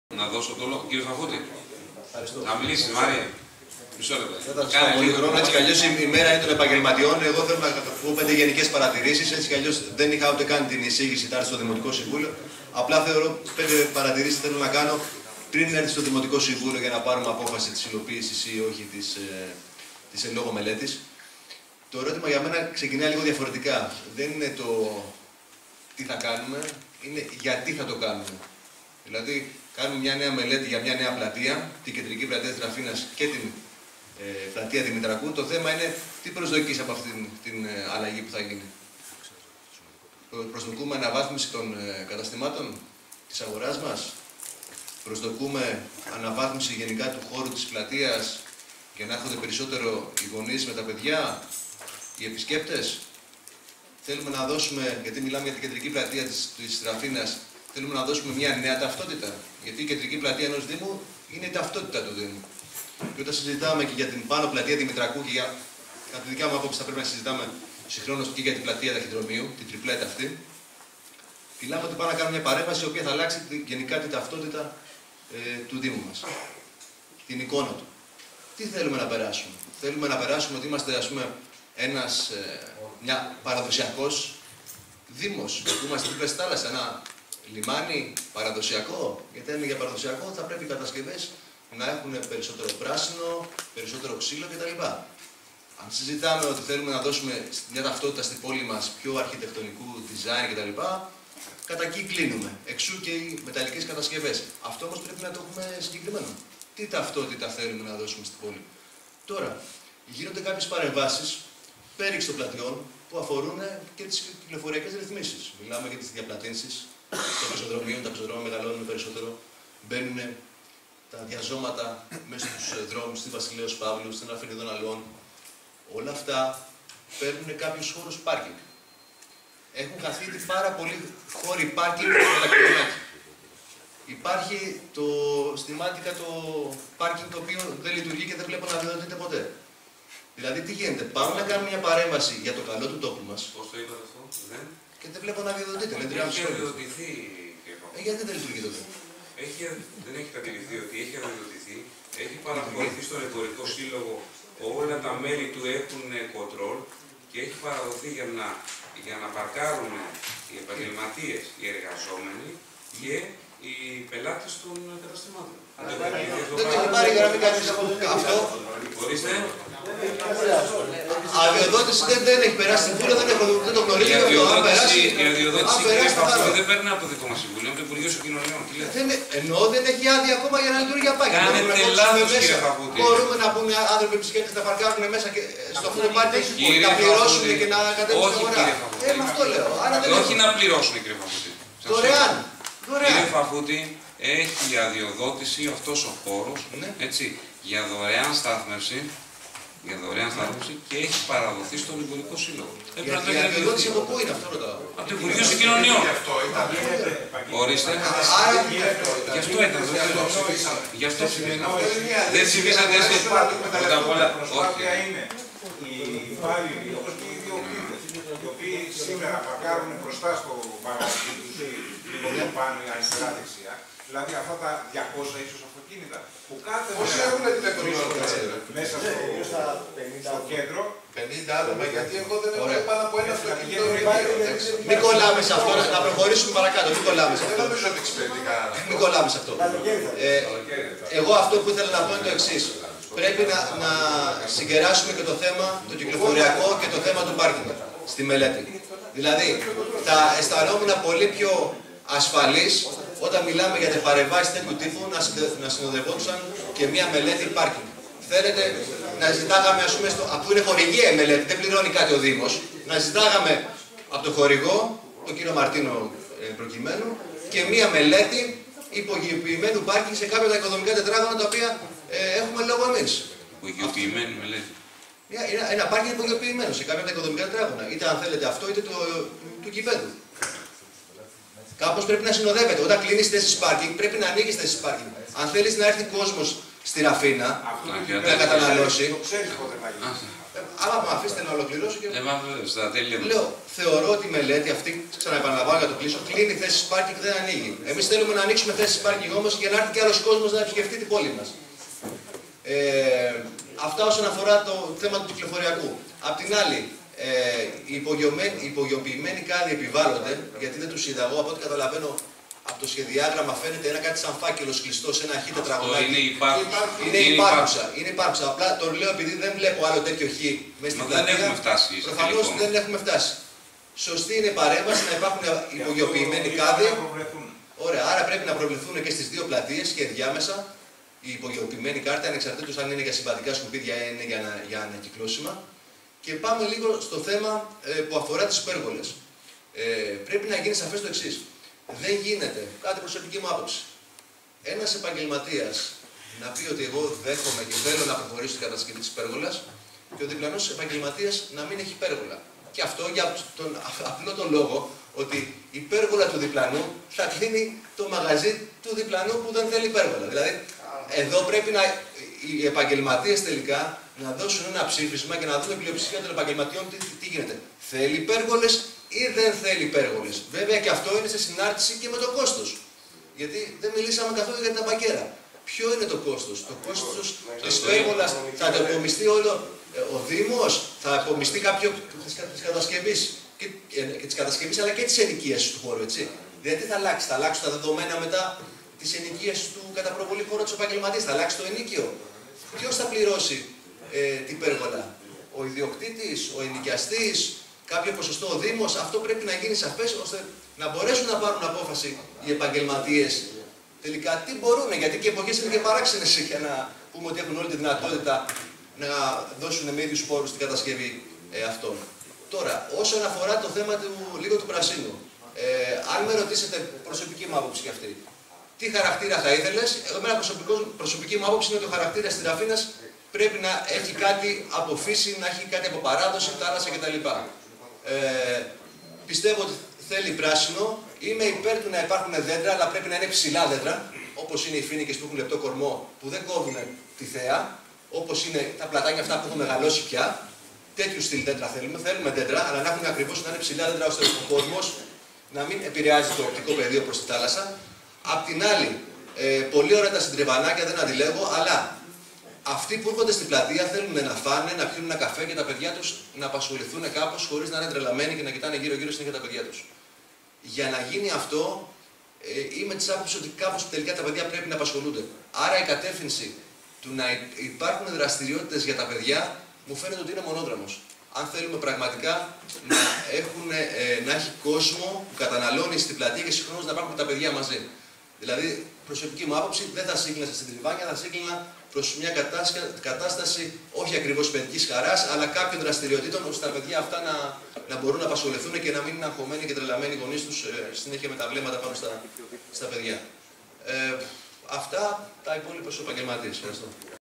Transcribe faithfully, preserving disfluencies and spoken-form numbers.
Να δώσω το λόγο. Κύριε Φαφούτη, να μιλήσει, Μάρια. Μισό λεπτό. Δεν θα πολύ χρόνο. Έτσι κι αλλιώς η μέρα είναι των επαγγελματιών. Εγώ θέλω να πω πέντε γενικές παρατηρήσεις. Έτσι κι αλλιώς δεν είχα ούτε καν την εισήγηση τάρτη στο Δημοτικό Συμβούλιο. Απλά θεωρώ πέντε παρατηρήσεις θέλω να κάνω πριν έρθει στο Δημοτικό Συμβούλιο για να πάρουμε απόφαση της υλοποίησης ή όχι της, ε, της εν λόγω μελέτης. Το ερώτημα για μένα ξεκινάει λίγο διαφορετικά. Δεν είναι το τι θα κάνουμε, είναι γιατί θα το κάνουμε. Δηλαδή, κάνουμε μια νέα μελέτη για μια νέα πλατεία, την κεντρική πλατεία της Ραφίνας και την ε, πλατεία Δημητρακού. Το θέμα είναι τι προσδοκείς από αυτήν την, την ε, αλλαγή που θα γίνει. Προσδοκούμε αναβάθμιση των ε, καταστημάτων της αγοράς μας. Προσδοκούμε αναβάθμιση γενικά του χώρου της πλατείας για να έρχονται περισσότερο οι γονείς με τα παιδιά, οι επισκέπτες. Θέλουμε να δώσουμε, γιατί μιλάμε για την κεντρική πλατεία της, της Ραφίνας, θέλουμε να δώσουμε μια νέα ταυτότητα. Γιατί η κεντρική πλατεία ενός Δήμου είναι η ταυτότητα του Δήμου. Και όταν συζητάμε και για την πάνω πλατεία Δημητρακού και για, κατά τη δικιά μου άποψη, θα πρέπει να συζητάμε συγχρόνως και για την πλατεία Ταχυδρομείου, την τριπλέτα αυτή, μιλάμε ότι πάμε να κάνουμε μια παρέμβαση η οποία θα αλλάξει τη, γενικά την ταυτότητα ε, του Δήμου μας. Την εικόνα του. Τι θέλουμε να περάσουμε. Θέλουμε να περάσουμε ότι είμαστε, ας πούμε, ένας, ε, μια παραδοσιακός Δήμος, που είμαστε δίπλα στη θάλασσα, ένα λιμάνι παραδοσιακό. Γιατί αν είναι για παραδοσιακό, θα πρέπει οι κατασκευές να έχουν περισσότερο πράσινο, περισσότερο ξύλο κτλ. Αν συζητάμε ότι θέλουμε να δώσουμε μια ταυτότητα στην πόλη μας πιο αρχιτεκτονικού design κτλ., κατά εκεί κλείνουμε. Εξού και οι μεταλλικές κατασκευές. Αυτό όμως πρέπει να το έχουμε συγκεκριμένο. Τι ταυτότητα θέλουμε να δώσουμε στην πόλη. Τώρα, γίνονται κάποιες παρεμβάσεις πέριξ των πλατιών που αφορούν και τις κυκλοφοριακές ρυθμίσεις. Μιλάμε για τις διαπλατύνσεις των πεζοδρομίων, τα πεζοδρόμια μεγαλώνουν περισσότερο, μπαίνουν τα διαζώματα μέσα στους δρόμους, στη Βασιλέως Παύλου, στην Αφενιδών Αλών. Όλα αυτά παίρνουν κάποιους χώρους πάρκινγκ. Έχουν χαθεί πάρα πολλοί χώροι πάρκινγκ με τα κιλομέτρα. Υπάρχει το, στη Μάτικα το πάρκινγκ το οποίο δεν λειτουργεί και δεν βλέπω να διοδοτείται ποτέ. Δηλαδή τι γίνεται, πάμε να κάνουμε μια παρέμβαση για το καλό του τόπου μας. Πώς το είπατε αυτό, δεν. Και δεν βλέπω να διοδοτείται. Έχει αδειοδοτηθεί, κύριε Παπαδόπουλο. Ε, γιατί δεν λειτουργεί τότε. Έχει, δεν έχει κατηγορηθεί ότι έχει αδειοδοτηθεί. Έχει παραχωρηθεί στον Εμπορικό Σύλλογο. Όλα τα μέλη του έχουν κοντρόλ και έχει παραδοθεί για να, για να παρκάρουν οι επαγγελματίες, οι εργαζόμενοι και οι πελάτες των καταστημάτων. Δεν έχει πάρει γραφή κανείς αυτό. Ορίστε. Αδειοδότηση δεν, δεν έχει περάσει στην Βούλα, δεν, δεν το γνωρίζει. Η αδειοδότηση, η αδειοδότηση δεν παίρνει από το δικό μας Συμβούλιο, από το Υπουργείο Κοινωνιών. Εννοώ δεν έχει άδεια ακόμα για να λειτουργεί για πάρκινγκ. Κάνετε λάθος, κύριε Φαφούτη. Μπορούμε να πούνε άνθρωποι επισκέπτες να παρκάρουν μέσα και στο αυτό το πάρκινγκ να πληρώσουν και να κατέβουν στην αγορά. Ε, με αυτό λέω. Όχι να πληρώσουν, κύριε Φαφούτη. Δωρεάν. Κύριε Φαφούτη, έχει αδειοδότηση αυτός ο χώρος, έτσι, για δωρεάν στάθμευση, για δωρεάν στάθμευση και έχει παραδοθεί στον Υπουργικό Σύλλογο. Η αδειοδότηση από πού είναι αυτό ρωτάω. Από το Υπουργείο Κοινωνιών. Ορίστε. Γι' αυτό ήταν. Γι' αυτό ψηφίσατε. Δεν ψηφίσατε εσείς. Πρώτα απ' όλα. Όχι. Οι υπάλληλοι, όπως και οι ιδιοκτήτες, οι οποίοι σήμερα παρκάρουν μπροστά στο παραδείγμα τους λίγο πιο πάνω ή αριστερά-δεξιά, δηλαδή αυτά τα διακόσια ίσως αυτοκίνητα, που κάθε Πόσοι έχουν την μέρα μέσα στο κέντρο. πενήντα άτομα, γιατί εγώ δεν έχω πάνω από ένα αυτοκίνητο. Μην κολλάμε σε αυτό, να προχωρήσουμε παρακάτω. Μην κολλάμε σε Δεν αυτό. νομίζω ότι εξυπηρετεί κανένα. Μην κολλάμε σε αυτό. Ε, εγώ αυτό που ήθελα να πω είναι το εξής. Πρέπει να, να συγκεράσουμε και το θέμα το κυκλοφοριακό και το θέμα του πάρκινγκ στη μελέτη. Δηλαδή, θα αισθανόμουν πολύ πιο ασφαλής όταν μιλάμε για παρεμβάσεις τέτοιου τύπου να, συνδε, να συνοδευόντουσαν και μια μελέτη πάρκινγκ. Θέλετε να ζητάγαμε, ας πούμε, στο, αφού είναι χορηγία η μελέτη, δεν πληρώνει κάτι ο Δήμος, να ζητάγαμε από το χορηγό, τον κύριο Μαρτίνο ε, προκειμένου, και μια μελέτη υπογειοποιημένου πάρκινγκ σε κάποια τα οικοδομικά τετράγωνα τα οποία ε, έχουμε λόγω εμείς. Υπογειοποιημένη μελέτη. Ένα, ένα πάρκινγκ υπογειοποιημένο σε κάποια τα οικοδομικά τετράγωνα. Είτε αν θέλετε αυτό, είτε το, του κηπέδου. Κάπως πρέπει να συνοδεύεται. Όταν κλείνεις θέσεις πάρκινγκ, πρέπει να ανοίγεις θέσεις πάρκινγκ. Αν θέλεις να έρθει κόσμος στη Ραφίνα να καταναλώσει, άμα με αφήσετε να ολοκληρώσω και. Ε, μα στα τέλη. Λέω, θεωρώ ότι η μελέτη αυτή, ξαναεπαναλαμβάνω για το κλείσω, κλείνει θέσεις πάρκινγκ, δεν ανοίγει. Εμείς θέλουμε να ανοίξουμε θέσεις πάρκινγκ όμως για να έρθει και άλλος κόσμος να επισκεφτεί την πόλη μας. Ε, αυτά όσον αφορά το θέμα του κυκλοφοριακού. Απ' την άλλη, ε, οι υπογειοποιημένοι κάδοι επιβάλλονται, γιατί δεν τους είδα εγώ, από ό,τι καταλαβαίνω από το σχεδιάγραμμα φαίνεται ένα κάτι σαν φάκελος κλειστό σε ένα χ τετραγωνάκι. Είναι υπάρχουσα. Είναι υπάρχουσα. Είναι υπάρχουσα. Απλά το λέω επειδή δεν βλέπω άλλο τέτοιο χ μέσα στην πλατεία. Δεν έχουμε φτάσει. Προφανώς δεν έχουμε φτάσει. Σωστή είναι η παρέμβαση να υπάρχουν υπογειοποιημένοι κάδοι. Ωραία, άρα πρέπει να προβληθούν και στις δύο πλατείες και διάμεσα οι υπογειοποιημένοι κάρτε, ανεξαρτήτως αν είναι για συμβατικά σκουπίδια ή είναι για, για ανακυκλώσιμα. Και πάμε λίγο στο θέμα ε, που αφορά τις υπέργολες. Ε, πρέπει να γίνει σαφές το εξής. Δεν γίνεται, κάτι προσωπική μου άποψη, ένας επαγγελματίας να πει ότι εγώ δέχομαι και θέλω να προχωρήσω στην κατασκευή της υπέργολας και ο διπλανός επαγγελματίας να μην έχει υπέργολα. Και αυτό για τον απλό τον λόγο ότι η υπέργολα του διπλανού θα κλείνει το μαγαζί του διπλανού που δεν θέλει υπέργολα. Δηλαδή, εδώ πρέπει να, οι επαγγελματίες τελικά να δώσουν ένα ψήφισμα και να δούμε η πλειοψηφία των επαγγελματιών τι, τι γίνεται. Θέλει υπέργολες ή δεν θέλει υπέργολες. Βέβαια και αυτό είναι σε συνάρτηση και με το κόστος. Γιατί δεν μιλήσαμε καθόλου για την ταμπακέρα. Ποιο είναι το κόστος? Το κόστος της υπέργολας θα το επομιστεί όλο ο Δήμος, θα επομιστεί κάποιο της κατασκευής και, και της κατασκευής αλλά και της ενοικίασης του χώρου, έτσι. Δηλαδή τι θα αλλάξει? Θα αλλάξουν τα δεδομένα μετά της ενοικίασης του κατά προβολή χώρου του επαγγελματίας, θα αλλάξει το ενοίκιο. Ποιος θα πληρώσει ε, την υπέργολα? Ο ιδιοκτήτης, ο ενοικιαστής, κάποιο ποσοστό ο Δήμος? Αυτό πρέπει να γίνει σαφές ώστε να μπορέσουν να πάρουν απόφαση οι επαγγελματίες τελικά τι μπορούν, γιατί και οι εποχές είναι και παράξενες για να πούμε ότι έχουν όλη τη δυνατότητα να δώσουν με ίδιους πόρους στην κατασκευή ε, αυτών. Τώρα, όσον αφορά το θέμα του, λίγο του πρασίνου, ε, αν με ρωτήσετε προσωπική μου άποψη και αυτή, τι χαρακτήρα θα ήθελες? Εγώ με προσωπική μου άποψη είναι ότι ο χαρακτήρας της Ραφίνας πρέπει να έχει κάτι από φύση, να έχει κάτι από παράδοση, θάλασσα κτλ. Ε, πιστεύω ότι θέλει πράσινο. Είμαι υπέρ του να υπάρχουν δέντρα, αλλά πρέπει να είναι ψηλά δέντρα, όπως είναι οι φοίνικες που έχουν λεπτό κορμό, που δεν κόβουν τη θέα, όπως είναι τα πλατάνια αυτά που έχουν μεγαλώσει πια. Τέτοιου στυλ δέντρα θέλουμε. Θέλουμε δέντρα, αλλά να έχουν ακριβώς να είναι ψηλά δέντρα, ώστε ο κόσμος να μην επηρεάζει το οπτικό πεδίο προς τη θάλασσα. Απ' την άλλη, ε, πολύ ωραία τα συντριβανάκια, δεν αντιλέγω, αλλά αυτοί που έρχονται στην πλατεία θέλουν να φάνε, να πιούν ένα καφέ και τα παιδιά τους να απασχοληθούν κάπως χωρίς να είναι τρελαμένοι και να κοιτάνε γύρω-γύρω συνέχεια τα παιδιά τους. Για να γίνει αυτό, ε, είμαι της άποψης ότι κάπως τελικά τα παιδιά πρέπει να απασχολούνται. Άρα η κατεύθυνση του να υπάρχουν δραστηριότητες για τα παιδιά μου φαίνεται ότι είναι μονόδραμος. Αν θέλουμε πραγματικά να, έχουν, ε, να έχει κόσμο που καταναλώνει στην πλατεία και συγχρόνως να υπάρχουν τα παιδιά μαζί. Δηλαδή, προσωπική μου άποψη, δεν θα σύγκλινα στην τριβάνια, θα σύγκλινα προς μια κατάσταση όχι ακριβώς παιδικής χαράς, αλλά κάποιων δραστηριοτήτων ώστε τα παιδιά αυτά να, να μπορούν να απασχοληθούν και να μην είναι αγχωμένοι και τρελαμένοι οι γονείς τους ε, συνέχεια με τα βλέμματα πάνω στα, στα παιδιά. Ε, αυτά τα υπόλοιπα στους επαγγελματίες. Ευχαριστώ.